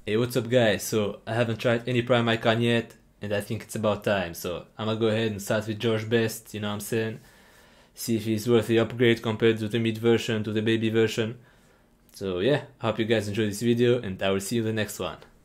Hey, what's up guys? So I haven't tried any Prime Icon yet, and I think it's about time. So I'm gonna go ahead and start with George Best, you know what I'm saying? See if he's worth the upgrade compared to the mid version, to the baby version. So yeah, I hope you guys enjoyed this video, and I will see you in the next one.